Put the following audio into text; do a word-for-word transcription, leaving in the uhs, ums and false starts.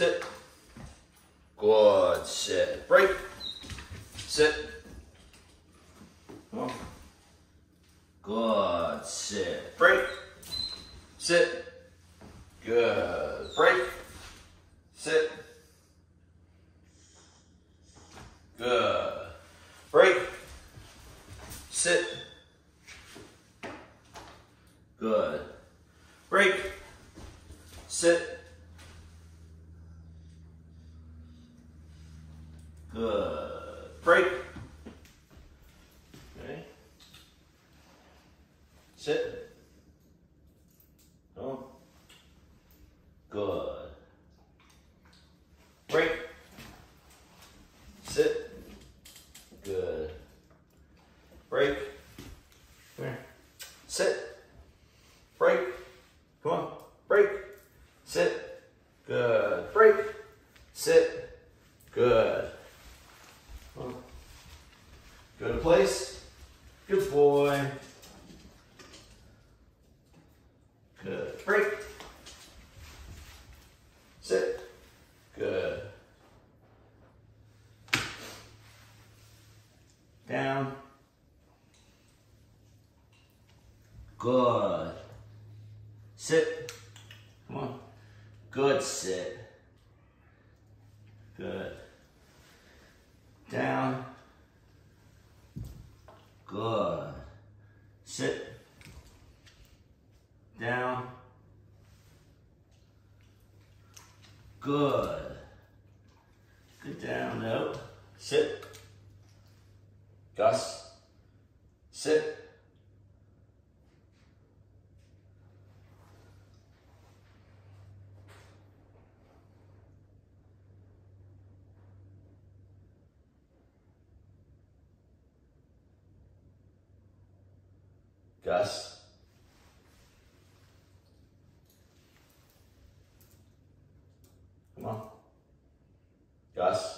sit. Good, sit, break, sit. Come on. Good, sit, break, sit. Good, break, sit. Good, break, sit. Good, break, sit. Good, break. Okay. Sit. Come on. Good. Break. Sit. Good. Break. Come here. Sit. Break. Come on. Break. Sit. Good. Break. Sit. Good. Come on. Go to place. Good boy. Good. Break. Sit. Good. Down. Good. Sit. Come on. Good. Sit. Good. Down. Good. Sit. Down. Good. Good down, no. Sit. Guss. Sit. Guss. Come on. Guss.